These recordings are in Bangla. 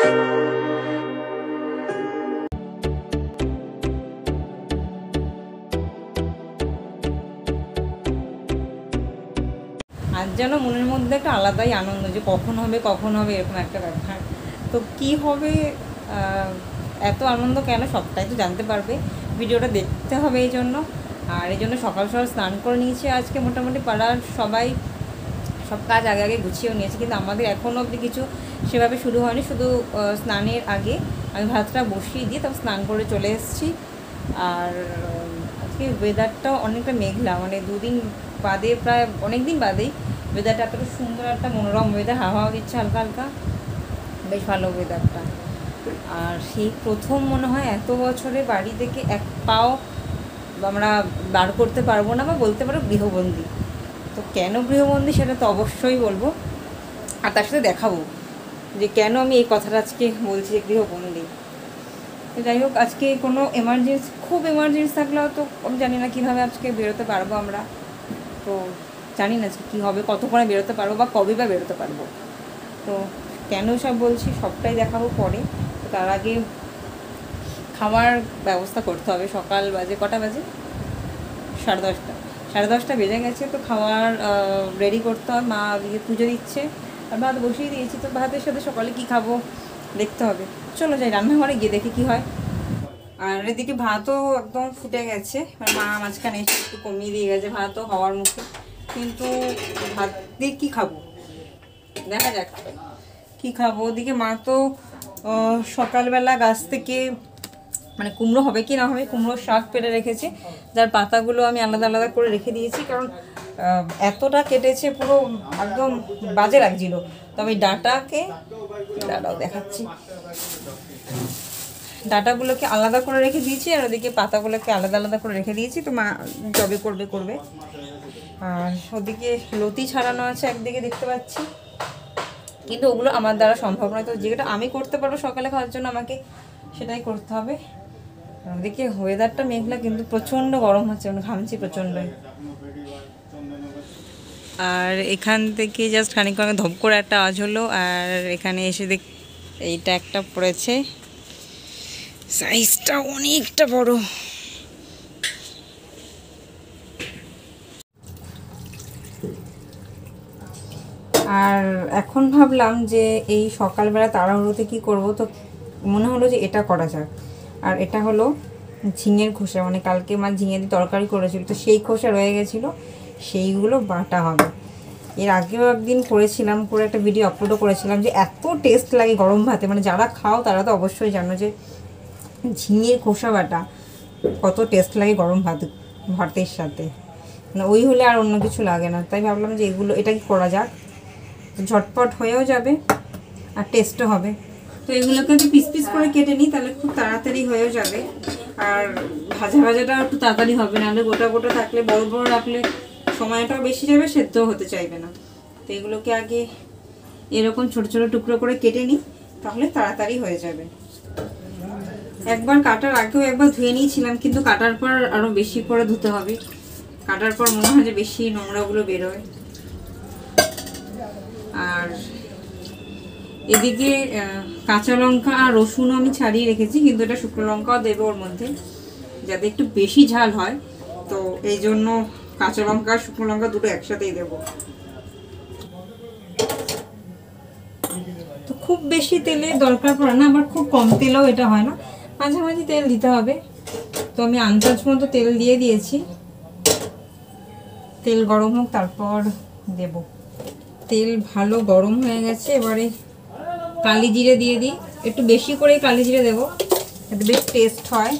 আজ যেন মনের মধ্যে একটা আলাদাই আনন্দ, যে কখন হবে এরকম একটা ব্যাপার। তো কি হবে, এত আনন্দ কেন, সবটাই তো জানতে পারবে, ভিডিওটা দেখতে হবে এই জন্য। আর এই জন্য সকাল সকাল স্নান করে নিয়েছি আজকে। মোটামুটি পাড়ার সবাই সব কাজ আগে আগে গুছিয়েও নিয়েছে, কিন্তু আমাদের এখনও অবধি কিছু সেভাবে শুরু হয়নি। শুধু স্নানের আগে আমি ভাতটা বসিয়ে দিয়ে তারপর স্নান করে চলে এসেছি। আর আজকে ওয়েদারটাও অনেকটা মেঘলা, মানে দুদিন বাদে, প্রায় অনেক দিন বাদেই ওয়েদারটা এতটা সুন্দর, একটা মনোরম ওয়েদার, হাওয়া দিচ্ছে হালকা হালকা, বেশ ভালো ওয়েদারটা। আর সেই প্রথম মনে হয় এত বছরে বাড়ি থেকে এক পাও আমরা বার করতে পারবো না, বা বলতে পারো গৃহবন্দী। তো কেন গৃহবন্দী সেটা তো অবশ্যই বলবো, আর তার সাথে দেখাবো যে কেন আমি এই কথাটা আজকে বলছি যে গৃহবন্দী। তো যাই হোক, আজকে কোনো এমার্জেন্সি, খুব এমার্জেন্সি থাকলেও তো আমি জানি না কীভাবে আজকে বেরোতে পারবো আমরা। তো জানি না আজকে কী হবে, কতক্ষণে বেরোতে পারবো বা কবে বা বেরোতে পারবো। তো কেন সব বলছি সবটাই দেখাবো পরে। তো তার আগে খাওয়ার ব্যবস্থা করতে হবে। সকাল বাজে কটা বাজে, 10:30, 10:30 বেজে গেছে। তো খাওয়ার রেডি করতে হবে, মা দিকে পুজো দিচ্ছে আর ভাত বসিয়ে দিয়েছি। তো ভাতের সাথে সকালে কি খাবো দেখতে হবে। চলো যাই রান্নাঘরে গিয়ে দেখি কি হয়। আর এদিকে ভাতও একদম ফুটে গেছে, মানে মা মাঝখানে এসে একটু কমিয়ে দিয়ে গেছে, ভাতও হওয়ার মুখে। কিন্তু ভাত দিয়ে কী খাবো দেখা যাক কী খাবো। ওদিকে মা তো সকালবেলা গাছ থেকে, মানে কুমড়ো হবে কি না হবে, কুমড়োর শাক পেড়ে রেখেছে, যার পাতাগুলো আমি আলাদা আলাদা করে রেখে দিয়েছি। কারণ এতটা কেটেছে, পুরো একদম বাজে লাগছিল। তবে ডাটাকে, ডাটাও দেখাচ্ছি, ডাটাগুলোকে আলাদা করে রেখে দিয়েছি, আর ওদিকে পাতাগুলোকে আলাদা আলাদা করে রেখে দিয়েছি। তো মা জবে করবে। আর ওদিকে লতি ছাড়ানো আছে একদিকে দেখতে পাচ্ছি, কিন্তু ওগুলো আমার দ্বারা সম্ভব নয়। তো যেটা আমি করতে পারবো সকালে খাওয়ার জন্য আমাকে সেটাই করতে হবে। ওদিকে ওয়েদারটা মেঘলা, কিন্তু প্রচণ্ড গরম হচ্ছে, মানে ঘামছি প্রচণ্ড। আর এখান থেকে জাস্ট খানিক আগে ধপ করে একটা আওয়াজ হলো, আর এখানে এসে এইটা একটা পড়েছে, সাইজটা অনেকটা বড়। আর এখন ভাবলাম যে এই সকালবেলা তাড়াহুড়োতে কী করব, তো মনে হলো যে এটা করা যাক। আর এটা হলো ঝিঙের খোসা, মানে কালকে মা ঝিঙে দিয়ে তরকারি করেছিল, তো সেই খোসা রয়ে গেছিলো, সেইগুলো বাটা হবে। এর আগেও একদিন করেছিলাম, করে একটা ভিডিও আপলোডও করেছিলাম, যে এত টেস্ট লাগে গরম ভাতে, মানে যারা খাও তারা তো অবশ্যই জানো যে ঝিঙের খোসা বাটা কত টেস্ট লাগে গরম ভাতের সাথে, মানে ওই হলে আর অন্য কিছু লাগে না। তাই ভাবলাম যে এটা কি করা যাক, ঝটপট হয়েও যাবে আর টেস্টও হবে। তো এগুলোকে একটু পিস পিস করে কেটে নিই, তাহলে খুব তাড়াতাড়ি হয়েও যাবে। আর ভাজাটাও একটু তাড়াতাড়ি হবে, নাহলে গোটা গোটা থাকলে, বড় বড় রাখলে সময়টাও বেশি যাবে, সেদ্ধও হতে চাইবে না। তো এগুলোকে আগে এরকম ছোট ছোট টুকরো করে কেটে নিই, তাহলে তাড়াতাড়ি হয়ে যাবে। একবার কাটার আগেও একবার ধুয়ে নিয়েছিলাম, কিন্তু কাটার পর আরও বেশি করে ধুতে হবে। কাটার পর মনে হয় যে বেশি নোংরাগুলো বেরোয়। আর এদিকে কাঁচা লঙ্কা আর রসুনও আমি ছাড়িয়ে রেখেছি, কিন্তু এটা শুকনো লঙ্কাও দেবো ওর মধ্যে, যাতে একটু বেশি ঝাল হয়। তো এই জন্য কাঁচা লঙ্কা আর শুকনো লঙ্কা দুটো একসাথেই দেবো। তো খুব বেশি তেলের দরকার পড়ে না, আবার খুব কম তেলেও এটা হয় না, মাঝামাঝি তেল দিতে হবে। তো আমি আন্দাজ মতো তেল দিয়ে দিয়েছি, তেল গরম হোক তারপর দেব। তেল ভালো গরম হয়ে গেছে, এবারে কালি জিরে দিয়ে দিই, একটু বেশি করে কালি জিরে দেবো, এতে বেশ টেস্ট হয়।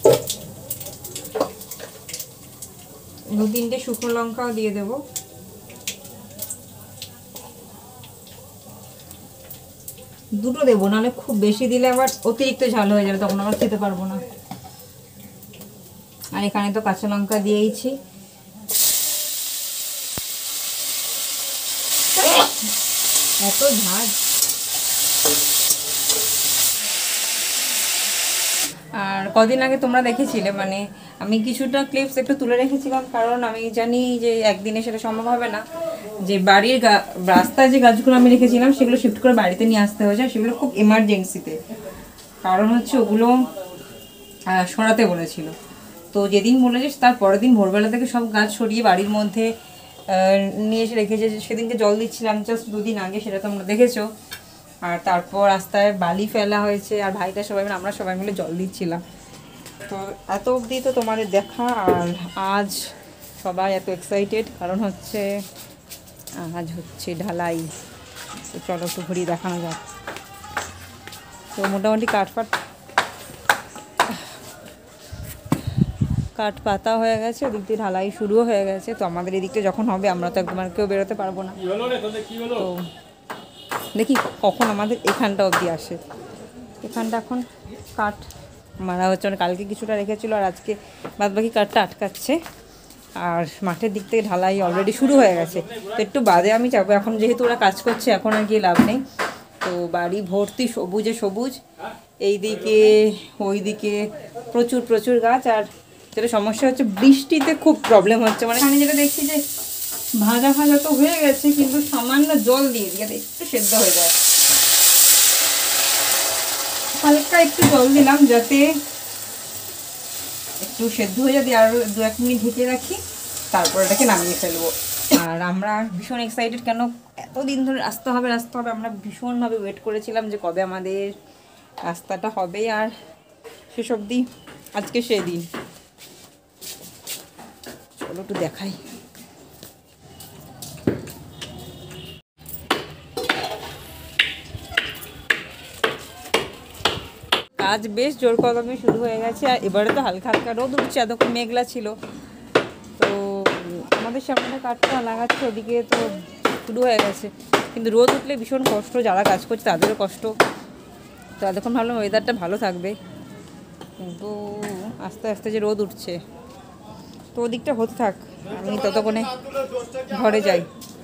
2-3টে শুকনো লঙ্কাও দিয়ে দেবো। দুটো দেবো, নাহলে খুব বেশি দিলে আবার অতিরিক্ত ঝাল হয়ে যাবে, তখন আবার খেতে পারবো না। আর এখানে তো কাঁচা লঙ্কা দিয়েইছি। এত ঝাঁজ। আর কদিন আগে তোমরা দেখেছিলে, মানে আমি কিছুটা ক্লিপস একটু তুলে রেখেছিলাম, কারণ আমি জানি যে একদিনে সেটা সম্ভব হবে না, যে বাড়ির রাস্তায় যে গাছগুলো আমি রেখেছিলাম সেগুলো শিফট করে বাড়িতে নিয়ে আসতে হয়েছে। সেগুলো খুব এমার্জেন্সিতে, কারণ হচ্ছে ওগুলো সরাতে বলেছিল। তো যেদিন বলেছিস তার পরের দিন ভোরবেলা থেকে সব গাছ সরিয়ে বাড়ির মধ্যে নিয়ে এসে রেখেছে। সেদিনকে জল দিচ্ছিলাম জাস্ট 2 দিন আগে, সেটা তোমরা দেখেছো। আর তারপর রাস্তায় বালি ফেলা হয়েছে, আর ভাইটা সবাই মিলে, আমরা সবাই মিলে জল দিচ্ছিলাম। তো এত অবধি তো তোমাদের দেখা। আর আজ সবাই এত এক্সাইটেড, কারণ হচ্ছে আজ হচ্ছে ঢালাই। তো চলো একটু ঘুরিয়ে দেখানো যাক। তো মোটামুটি কাঠ পাতা হয়ে গেছে, ওদিক দিয়ে ঢালাই শুরুও হয়ে গেছে। তো আমাদের এদিকটা যখন হবে আমরা তো একদম আর কেউ বেরোতে পারবো না। তো দেখি কখন আমাদের এখানটা অবধি আসে। এখানটা এখন কাঠ মারা হচ্ছে, মানে কালকে কিছুটা রেখেছিলো আর আজকে বাদবাকি কাঠটা আটকাচ্ছে। আর মাঠের দিক থেকে ঢালাই অলরেডি শুরু হয়ে গেছে। তো একটু বাদে আমি যাবো, এখন যেহেতু ওরা কাজ করছে এখন আর গিয়ে লাভ নেই। তো বাড়ি ভর্তি সবুজে সবুজ, এইদিকে ওইদিকে প্রচুর প্রচুর গাছ। আর যেটা সমস্যা হচ্ছে বৃষ্টিতে খুব প্রবলেম হচ্ছে, মানে আমি যেটা দেখছি যে ভাজা ভাজা তো হয়ে গেছে, কিন্তু সামান্য জল দিয়ে দিয়ে একটু সেদ্ধ হয়ে যায়। হালকা একটু জল দিলাম যাতে একটু সেদ্ধ হয়ে যায়, আর 2-1 মিনিট ঢেকে রাখি, তারপর এটাকে নামিয়ে ফেলবো। আর আমরা ভীষণ এক্সাইটেড, কেন এতদিন ধরে রাস্তা হবে আমরা ভীষণভাবে ওয়েট করেছিলাম যে কবে আমাদের রাস্তাটা হবে। আর শেষ অবধি আজকে সেই দিন। চলো একটু দেখাই। কাজ বেশ জোর কদমে শুরু হয়ে গেছে। আর এবারে তো হালকা হালকা রোদ উঠছে, এতক্ষণ মেঘলা ছিল। তো আমাদের সামনে কাঠটা লাগাচ্ছে, ওদিকে তো শুরু হয়ে গেছে। কিন্তু রোদ উঠলে ভীষণ কষ্ট, যারা কাজ করছে তাদেরও কষ্ট। তো এতক্ষণ ভাবলাম ওয়েদারটা ভালো থাকবে, কিন্তু আস্তে আস্তে যে রোদ উঠছে। তো ওদিকটা হতে থাক, আমি ততক্ষণে ঘরে যাই।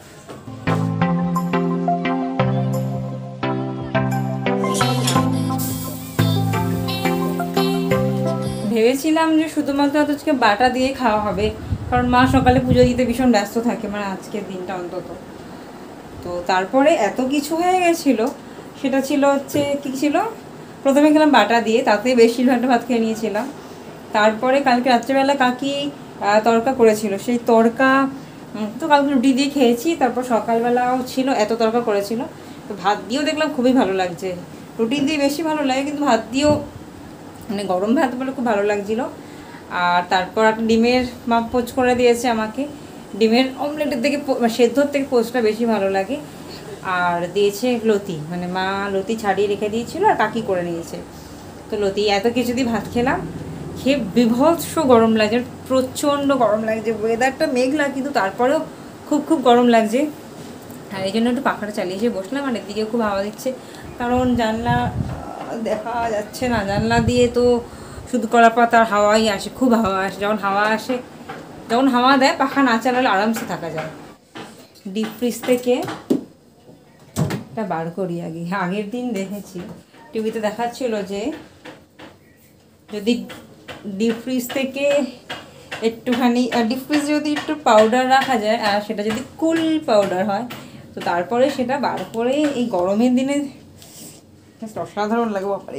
ভেবেছিলাম যে শুধুমাত্র আজকে বাটা দিয়ে খাওয়া হবে, কারণ মা সকালে পুজো দিতে ভীষণ ব্যস্ত থাকে, মানে আজকের দিনটা অন্তত। তো তারপরে এত কিছু হয়ে গেছিলো, সেটা ছিল হচ্ছে কী ছিল, প্রথমে খেলাম বাটা দিয়ে, তাতে বেশিরভাগটা ভাত খেয়ে নিয়েছিলাম। তারপরে কালকে রাত্রেবেলা কাকি তড়কা করেছিল, সেই তড়কা তো কালকে রুটি দিয়ে খেয়েছি। তারপর সকালবেলাও ছিল, এত তড়কা করেছিল। তো ভাত দিয়েও দেখলাম খুবই ভালো লাগছে। রুটি দিয়ে বেশি ভালো লাগে, কিন্তু ভাত দিয়েও মানে গরম ভাত বলে খুব ভালো লাগছিলো। আর তারপর একটা ডিমের মাপ পোচ করে দিয়েছে আমাকে। ডিমের অমলেটের থেকে সেদ্ধর থেকে পোচটা বেশি ভালো লাগে। আর দিয়েছে লতি, মানে মা লতি ছাড়িয়ে রেখে দিয়েছিল আর কাকি করে নিয়েছে। তো লতি এত কিছু দিয়ে ভাত খেলাম, খেয়ে বিভৎস গরম লাগছে, প্রচণ্ড গরম লাগছে। ওয়েদারটা মেঘলা, কিন্তু তারপরেও খুব খুব গরম লাগছে। আর এই জন্য একটু পাখাটা চালিয়ে বসলাম। আর এদিকে খুব হাওয়া দিচ্ছে, কারণ জানলা দেখা যাচ্ছে না, জানলা দিয়ে তো শুধু কলা পাতার হাওয়াই আসে, খুব হাওয়া আসে। যখন হাওয়া দেয় পাখা না চালালে আরামসে থাকা যায়। ডিপ ফ্রিজ থেকে এটা বার করি। আগের দিন দেখেছি টিভিতে দেখাচ্ছিল যে যদি ডিপ ফ্রিজ থেকে একটুখানি ডিপ ফ্রিজ যদি একটু পাউডার রাখা যায়, আর সেটা যদি কুল পাউডার হয়, তো তারপরে সেটা বার করে এই গরমের দিনে অসাধারণ লাগে বাপারে।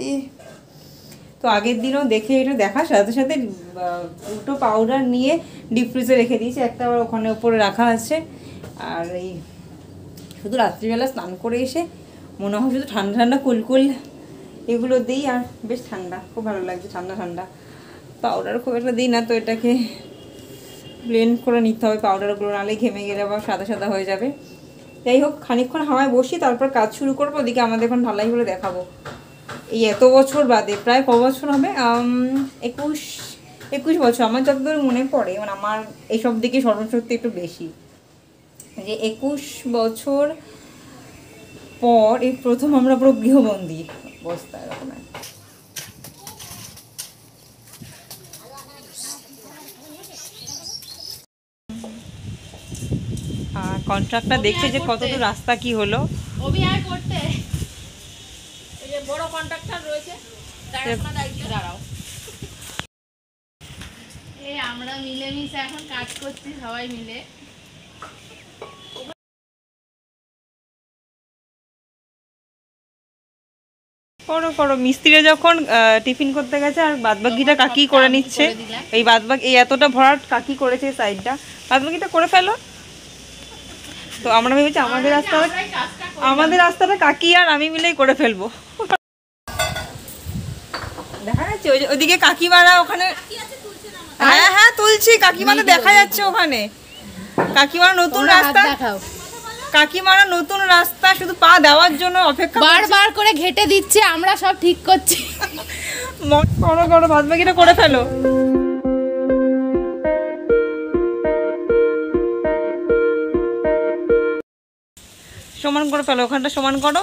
তো আগের দিনও দেখে এটা দেখার সাথে সাথে দুটো পাউডার নিয়ে ডিপ ফ্রিজে রেখে দিয়েছি, একটা আবার ওখানে উপরে রাখা আছে। আর এই শুধু রাত্রিবেলা স্নান করে এসে মনে হয় শুধু ঠান্ডা ঠান্ডা কুলকুল এগুলো দিই, আর বেশ ঠান্ডা, খুব ভালো লাগছে ঠান্ডা ঠান্ডা। পাউডার খুব একটা দিই না, তো এটাকে ব্লেন্ড করে নিতে হবে পাউডারগুলো, নাহলে ঘেমে গেলে আবার সাদা সাদা হয়ে যাবে। যাই হোক, খানিকক্ষণ হাওয়ায় বসি, তারপর কাজ শুরু করবো। ওদিকে আমাদের এখন ঢালাই করে দেখাবো। এই এত বছর বাদে, প্রায় ক বছর হবে, 21 বছর আমার যতদূর মনে পড়ে, মানে আমার এইসব দিকে স্মরণশক্তি একটু বেশি, যে 21 বছর পর এই প্রথম আমরা পুরো গৃহবন্দী অবস্থা এরকম। কন্ট্রাক্টটা দেখছে যে কতদূর রাস্তা কি হলো। করতে এই যে বড় কন্ট্রাক্টর রয়েছে, দাঁড়াও। এই আমরা মিলেমিশে এখন কাজ করছি সবাই মিলে। করো করো, মিস্ত্রিরা যখন টিফিন করতে গেছে আর বাদবাকিটা কাকি করে নিচ্ছে। এই বাদবাকি এই এতটা ভরাট কাকি করেছে এই সাইডটা, বাদবাকিটা করে ফেলো। তো আমরা ভেবেছি আমাদের রাস্তাটা কাকি আর আমি মিলেই করে ফেলবো। দেখা যাচ্ছে ওইদিকে কাকিমারা ওখানে, হ্যাঁ হ্যাঁ তুলছি, কাকিমারা দেখা যাচ্ছে ওখানে। কাকিমারা নতুন রাস্তা, কাকিমারা নতুন রাস্তা শুধু পা দেওয়ার জন্য অপেক্ষা, বারবার করে ঘেটে দিচ্ছে, আমরা সব ঠিক করছি। করো করো, বাদ বাকিটা করে ফেলো। সমান করে ফেলো, ওখানটা সমান করো।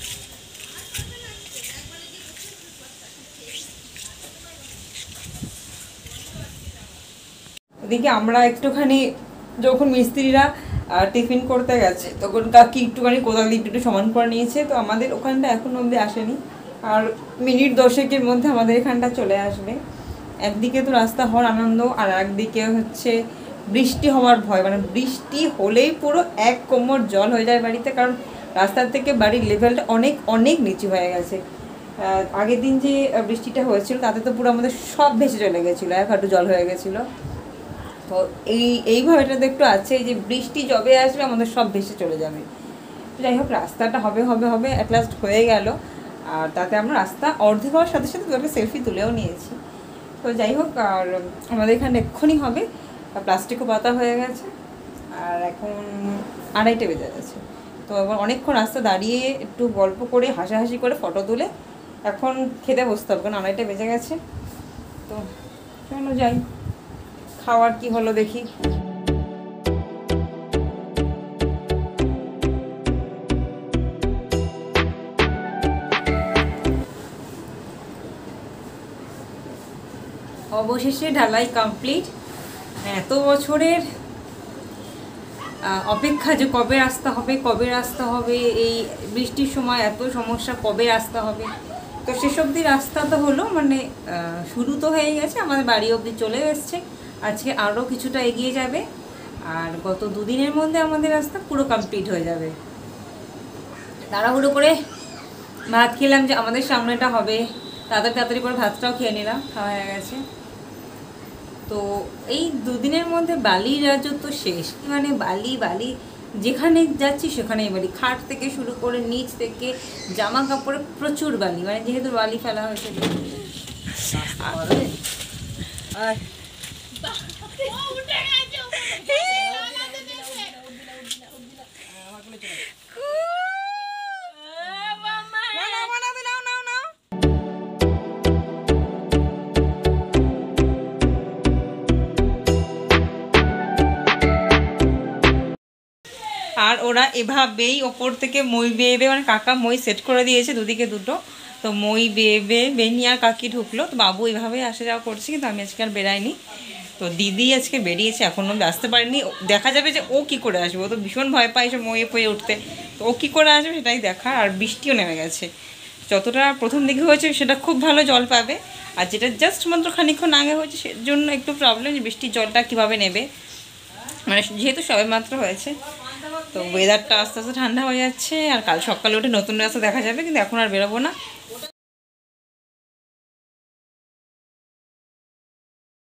ওদিকে আমরা একটুখানি যখন মিস্ত্রিরা টিফিন করতে গেছে তখন কাকি একটুখানি কোদাল দিয়ে একটু সমান করে নিয়েছে। তো আমাদের ওখানটা এখন অবধি আসেনি, আর মিনিট 10-এর মধ্যে আমাদের এখানটা চলে আসবে। একদিকে তো রাস্তা হওয়ার আনন্দ, আর একদিকে হচ্ছে বৃষ্টি হওয়ার ভয়, মানে বৃষ্টি হলেই পুরো এক কোমর জল হয়ে যায় বাড়িতে, কারণ রাস্তার থেকে বাড়ির লেভেলটা অনেক অনেক নিচু হয়ে গেছে। আগের দিন যে বৃষ্টিটা হয়েছিল তাতে তো পুরো আমাদের সব ভেসে চলে গেছিলো, এক হাঁটু জল হয়ে গেছিলো। তো এই ভয়টা তো একটু আছে যে বৃষ্টি যবে আসবে আমাদের সব ভেসে চলে যাবে। যাই হোক, রাস্তাটা হবে হবে হবে অ্যাট লাস্ট হয়ে গেল। আর তাতে আমরা রাস্তা অর্ধেক হওয়ার সাথে সাথে তোকে সেলফি তুলেও নিয়েছি। তো যাই হোক, আর আমাদের এখানে এক্ষুনি হবে, প্লাস্টিকও পাতা হয়ে গেছে, আর এখন 2:30 বেজে গেছে। তো এবার অনেকক্ষণ রাস্তা দাঁড়িয়ে একটু গল্প করে হাসাহাসি করে ফটো তুলে এখন খেতে বসতে হবে, কারণ 2:30 বেজে গেছে। তো চলো যাই, খাওয়ার কি হলো দেখি। অবশেষে ঢালাই কমপ্লিট। এত বছরের অপেক্ষা যে কবে রাস্তা হবে কবে রাস্তা হবে, এই বৃষ্টির সময় এত সমস্যা, কবে রাস্তা হবে। তো শেষ অবধি রাস্তা তো হলো, মানে শুরু তো হয়ে গেছে, আমাদের বাড়ি অবধি চলে এসছে। আজকে আরও কিছুটা এগিয়ে যাবে, আর গত 2 দিনের মধ্যে আমাদের রাস্তা পুরো কমপ্লিট হয়ে যাবে। তাড়াহুড়ো করে ভাত খেলাম যে আমাদের সামনেটা হবে, তাড়াতাড়ি করে ভাতটাও খেয়ে নিলাম, খাওয়া হয়ে গেছে। তো এই 2 দিনের মধ্যে বালির রাজত্ব শেষ, মানে বালি বালি, যেখানে যাচ্ছি সেখানেই বালি, খাট থেকে শুরু করে নিচ থেকে জামা কাপড়ে প্রচুর বালি, মানে যেহেতু বালি ফেলা হয়েছে। আর ওরা এভাবেই ওপর থেকে মই বেয়ে বেয়ে, মানে কাকা মই সেট করে দিয়েছে দুদিকে দুটো, তো মই বেয়ে বেয়ে বেনি আর কাকি ঢুকলো। তো বাবু এভাবেই আসা যাওয়া করছে, কিন্তু আমি আজকে আর বেরাইনি। তো দিদি আজকে বেরিয়েছে, এখনও অব্দি আসতে পারিনি। দেখা যাবে যে ও কি করে আসবে, ও তো ভীষণ ভয় পায় এসব ময়ে ফয়ে উঠতে, তো ও কী করে আসবে সেটাই দেখা। আর বৃষ্টিও নেমে গেছে, যতটা প্রথম দিকে হয়েছে সেটা খুব ভালো জল পাবে, আর যেটা জাস্ট মাত্র খানিকক্ষণ আগে হয়েছে সেজন্য একটু প্রবলেম, যে বৃষ্টির জলটা কীভাবে নেবে, মানে যেহেতু সবে মাত্র হয়েছে। তো ওয়েদারটা আস্তে আস্তে ঠান্ডা হয়ে যাচ্ছে, আর কাল সকালে উঠে নতুন রাস্তা দেখা যাবে, কিন্তু এখন আর বেরোবো না।